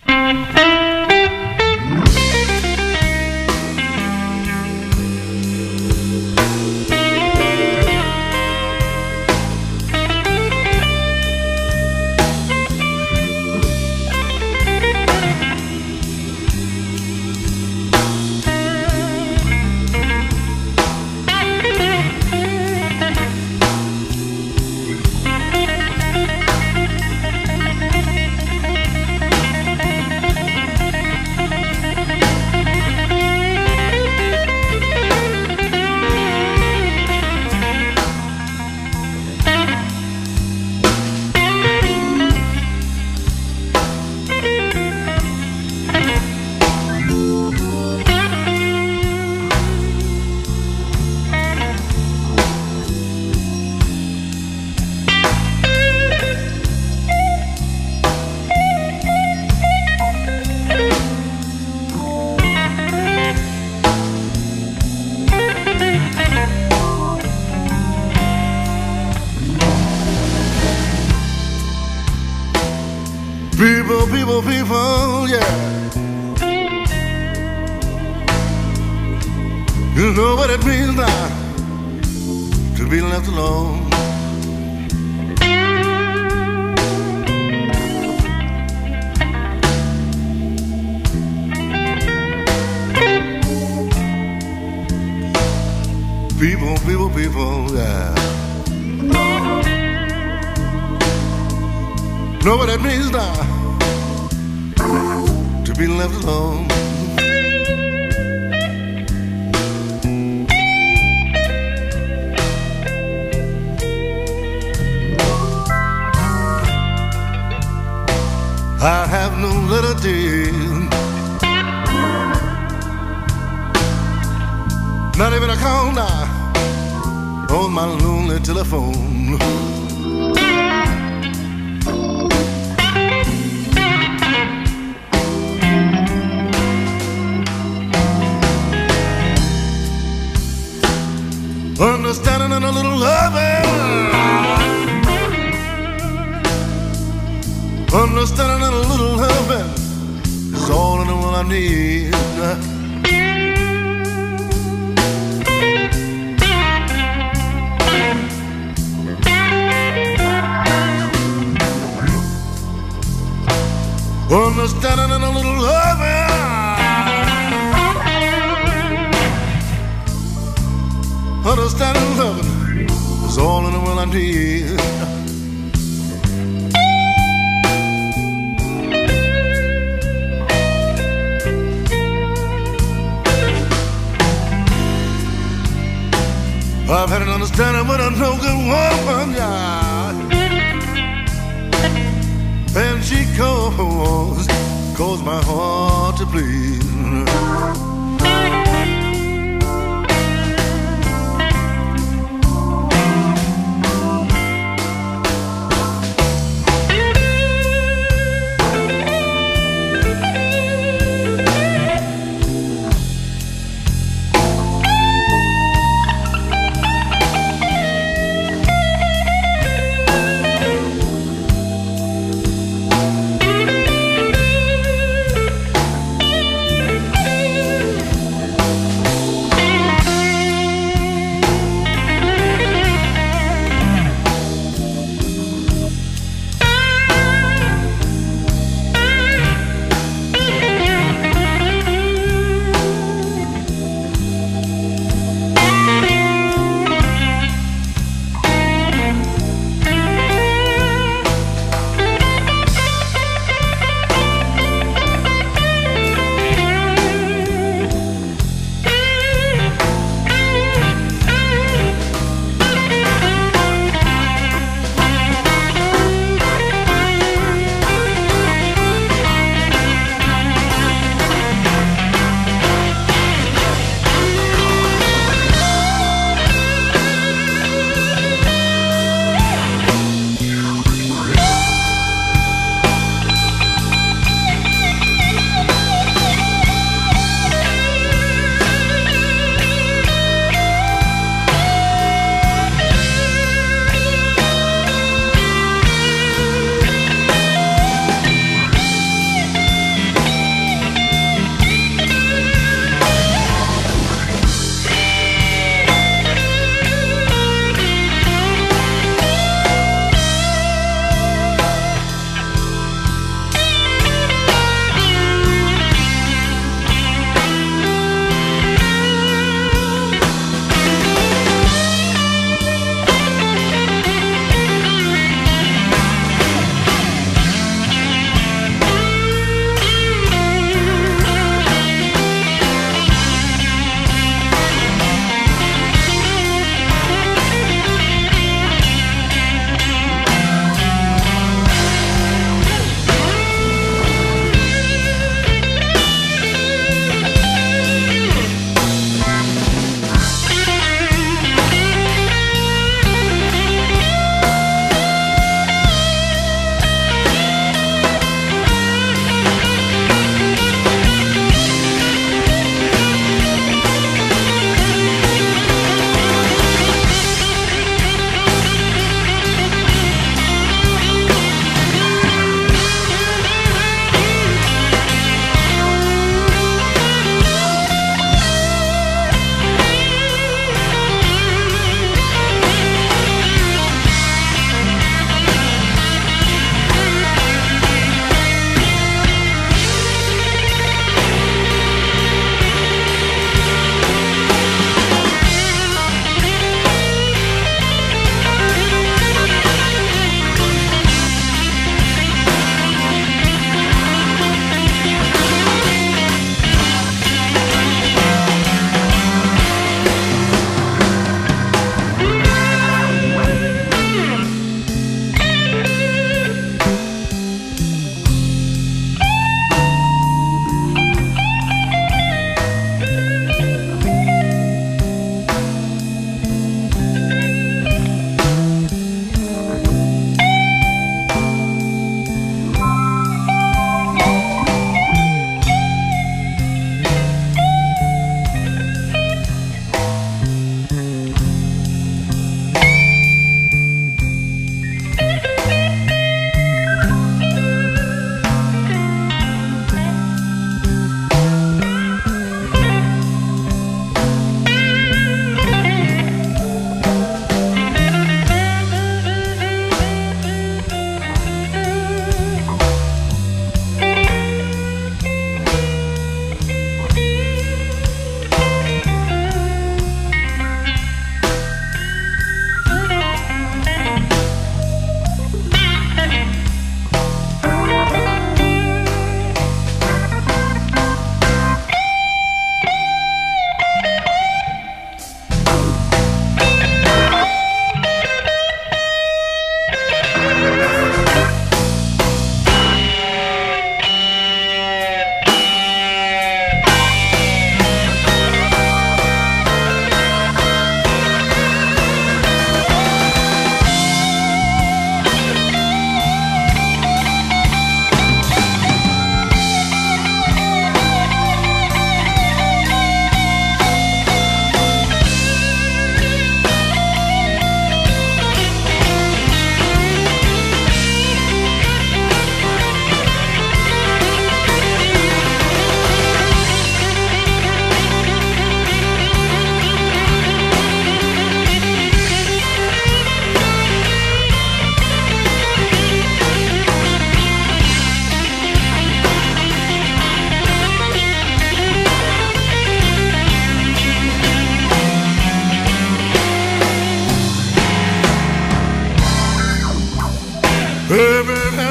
People, people, people, yeah. You know what it means now to be left alone. People, people, people, yeah. Know what it means now to be left alone. I have no little day, not even a call now on my lonely telephone. Understanding and a little loving, understanding and a little loving is all in the world I need. Understanding and a little loving, understanding and loving is all in the world I need. I've had an understanding with a no good woman, yeah. And she caused my heart to bleed.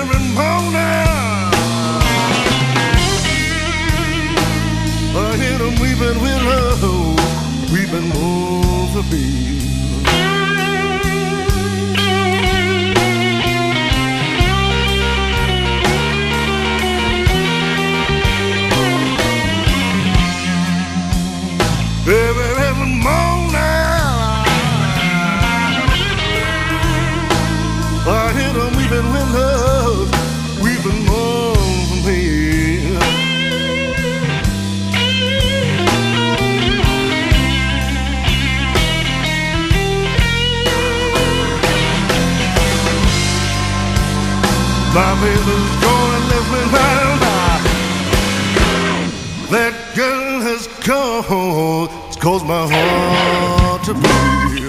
every morning. I hear them weeping willow, weeping over me. Every morning I hear them weeping willows, weeping over me. My baby's gone and left me behind. That girl has gone, it's caused my heart to bleed.